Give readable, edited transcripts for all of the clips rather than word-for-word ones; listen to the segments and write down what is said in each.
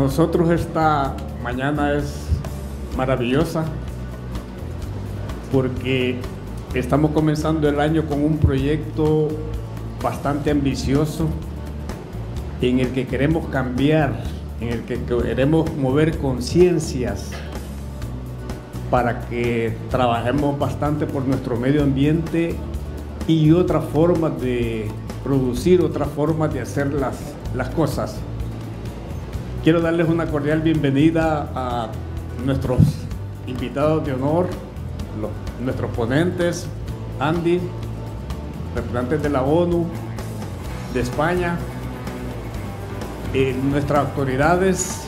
Para nosotros esta mañana es maravillosa porque estamos comenzando el año con un proyecto bastante ambicioso en el que queremos cambiar, en el que queremos mover conciencias para que trabajemos bastante por nuestro medio ambiente y otras formas de producir, otras formas de hacer las cosas. Quiero darles una cordial bienvenida a nuestros invitados de honor, nuestros ponentes, Andy, representantes de la ONU, de España, nuestras autoridades,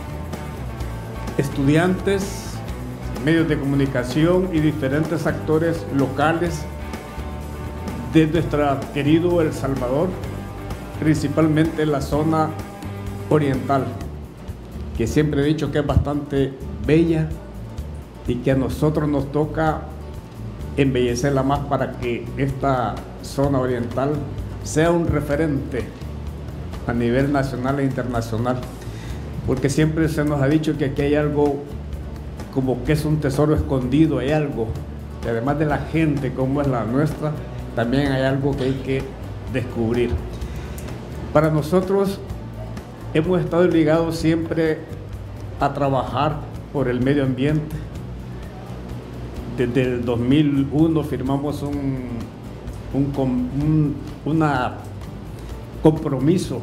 estudiantes, medios de comunicación y diferentes actores locales de nuestro querido El Salvador, principalmente la zona oriental, que siempre he dicho que es bastante bella y que a nosotros nos toca embellecerla más para que esta zona oriental sea un referente a nivel nacional e internacional, porque siempre se nos ha dicho que aquí hay algo como que es un tesoro escondido, hay algo, y además de la gente como es la nuestra, también hay algo que hay que descubrir. Para nosotros hemos estado ligados siempre a trabajar por el medio ambiente. Desde el 2001 firmamos un compromiso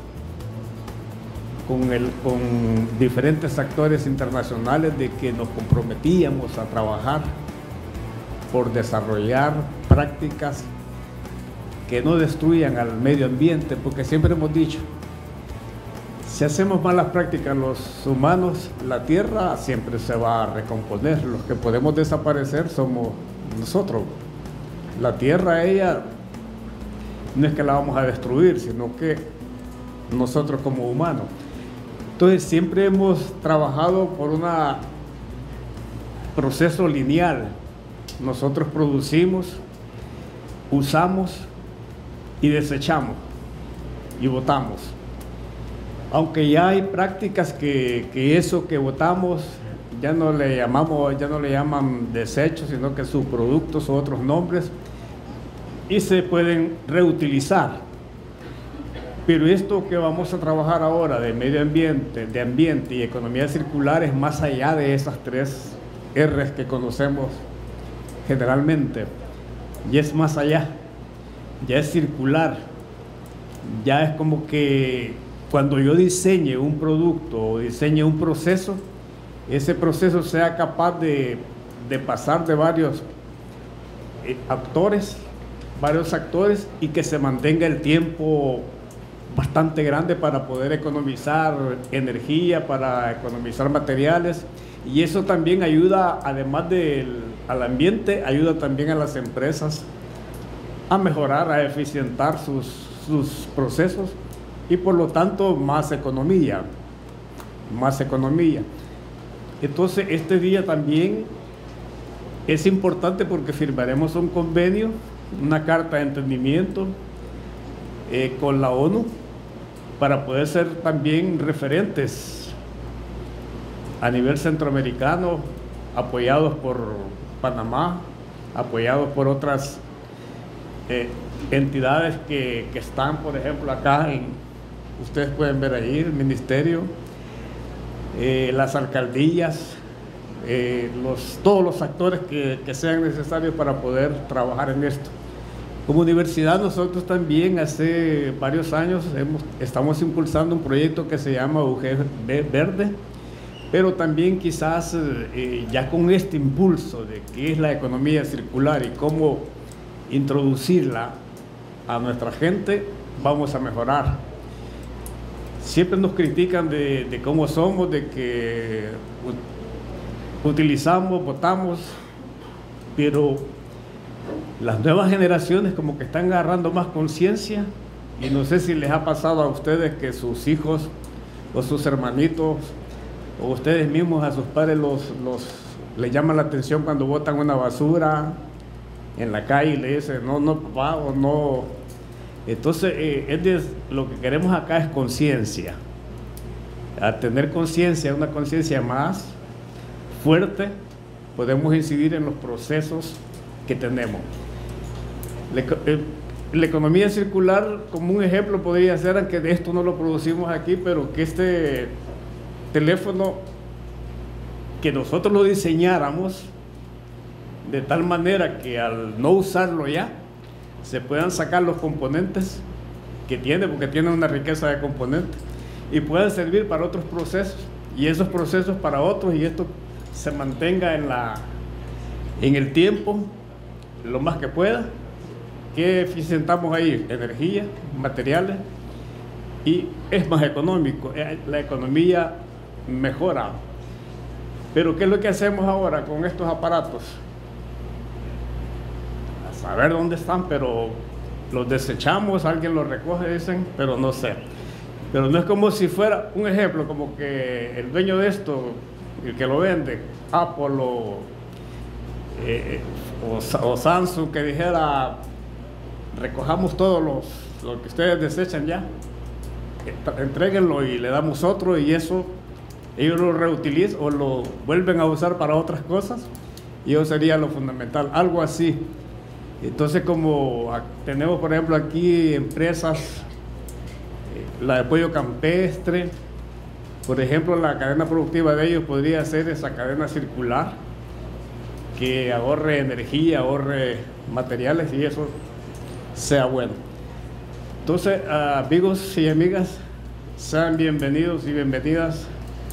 con diferentes actores internacionales de que nos comprometíamos a trabajar por desarrollar prácticas que no destruyan al medio ambiente, porque siempre hemos dicho, si hacemos malas prácticas los humanos, la tierra siempre se va a recomponer. Los que podemos desaparecer somos nosotros. La tierra, ella, no es que la vamos a destruir, sino que nosotros como humanos. Entonces siempre hemos trabajado por un proceso lineal. Nosotros producimos, usamos y desechamos y botamos. Aunque ya hay prácticas que eso que botamos ya no le llaman desechos, sino que sus productos o otros nombres, y se pueden reutilizar. Pero esto que vamos a trabajar ahora de medio ambiente, de ambiente y economía circular es más allá de esas tres R's que conocemos generalmente, y es más allá, ya es circular, ya es como que cuando yo diseñe un producto o diseñe un proceso, ese proceso sea capaz de pasar de varios actores y que se mantenga el tiempo bastante grande para poder economizar energía, para economizar materiales, y eso también ayuda, además al ambiente, ayuda también a las empresas a mejorar, a eficientar sus procesos, y por lo tanto más economía. Entonces este día también es importante porque firmaremos un convenio, una carta de entendimiento con la ONU para poder ser también referentes a nivel centroamericano, apoyados por Panamá, apoyados por otras entidades que están, por ejemplo, acá ustedes pueden ver ahí el ministerio, las alcaldías, todos los actores que sean necesarios para poder trabajar en esto. Como universidad nosotros también hace varios años estamos impulsando un proyecto que se llama UG Verde, pero también quizás ya con este impulso de qué es la economía circular y cómo introducirla a nuestra gente, vamos a mejorar. Siempre nos critican de cómo somos, de que utilizamos, botamos, pero las nuevas generaciones como que están agarrando más conciencia, y no sé si les ha pasado a ustedes que sus hijos o sus hermanitos o ustedes mismos a sus padres les llama la atención cuando botan una basura en la calle y le dicen no papá o no. Entonces lo que queremos acá es conciencia. a tener conciencia, una conciencia más fuerte, podemos incidir en los procesos que tenemos. La economía circular, como un ejemplo, podría ser, aunque esto no lo producimos aquí, pero que este teléfono, que nosotros lo diseñáramos de tal manera que al no usarlo ya, se puedan sacar los componentes que tiene, porque tiene una riqueza de componentes, y puedan servir para otros procesos, y esos procesos para otros, y esto se mantenga en el tiempo lo más que pueda. ¿Qué eficientamos ahí? Energía, materiales, y es más económico, la economía mejora. Pero ¿qué es lo que hacemos ahora con estos aparatos? A saber dónde están, pero los desechamos, alguien los recoge, dicen, pero no sé. Pero no es como si fuera, un ejemplo, como que el dueño de esto, el que lo vende, Apple o Samsung, que dijera, recojamos todo lo que ustedes desechan ya, entréguenlo y le damos otro, y eso ellos lo reutilizan o lo vuelven a usar para otras cosas, y eso sería lo fundamental, algo así. Entonces, como tenemos por ejemplo aquí empresas, la de pollo campestre, por ejemplo, la cadena productiva de ellos podría ser esa cadena circular que ahorre energía, ahorre materiales, y eso sea bueno. Entonces, amigos y amigas, sean bienvenidos y bienvenidas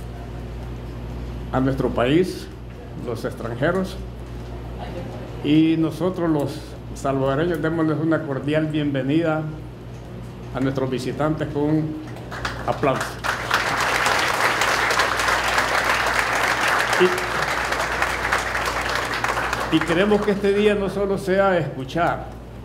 a nuestro país, los extranjeros, y nosotros los salvadoreños démosles una cordial bienvenida a nuestros visitantes con un aplauso. Y queremos que este día no solo sea escuchar,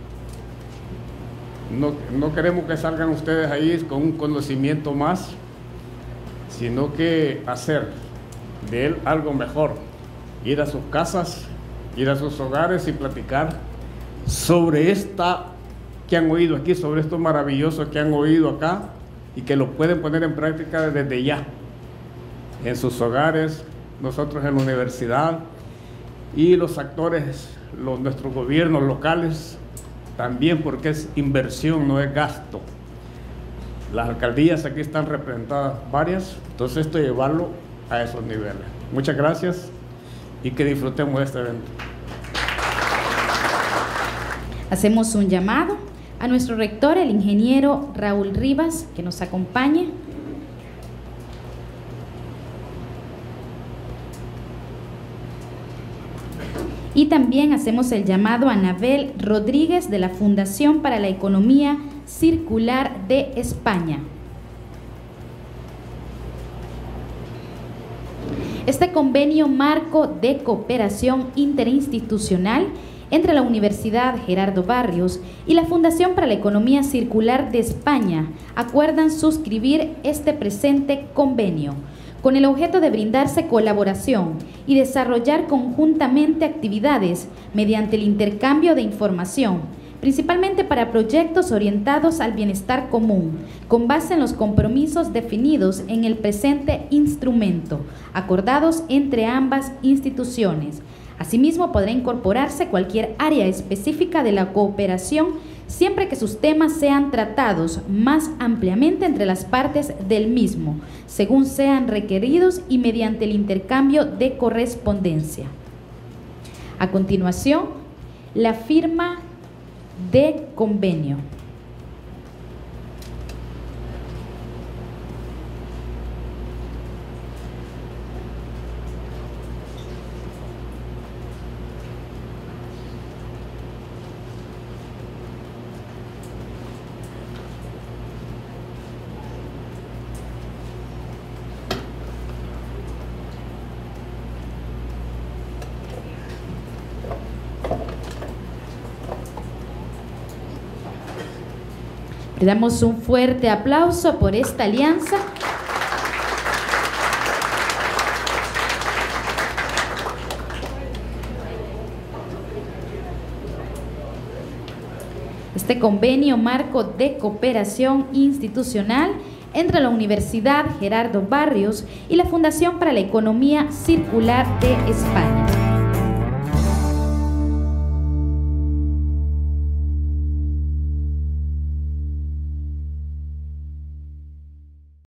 no queremos que salgan ustedes ahí con un conocimiento más, sino que hacer de él algo mejor, ir a sus casas, ir a sus hogares y platicar sobre esta que han oído aquí, sobre esto maravilloso que han oído acá, y que lo pueden poner en práctica desde ya, en sus hogares, nosotros en la universidad, y los actores, nuestros gobiernos locales también, porque es inversión, no es gasto. Las alcaldías aquí están representadas varias, entonces esto llevarlo a esos niveles. Muchas gracias y que disfrutemos de este evento. Hacemos un llamado a nuestro rector, el ingeniero Raúl Rivas, que nos acompañe. Y también hacemos el llamado a Anabel Rodríguez, de la Fundación para la Economía Circular de España. Este convenio marco de cooperación interinstitucional entre la Universidad Gerardo Barrios y la Fundación para la Economía Circular de España acuerdan suscribir este presente convenio, con el objeto de brindarse colaboración y desarrollar conjuntamente actividades mediante el intercambio de información, principalmente para proyectos orientados al bienestar común, con base en los compromisos definidos en el presente instrumento, acordados entre ambas instituciones. Asimismo, podrá incorporarse cualquier área específica de la cooperación, siempre que sus temas sean tratados más ampliamente entre las partes del mismo, según sean requeridos y mediante el intercambio de correspondencia. A continuación, la firma de convenio. Le damos un fuerte aplauso por esta alianza. Este convenio marco de cooperación institucional entre la Universidad Gerardo Barrios y la Fundación para la Economía Circular de España.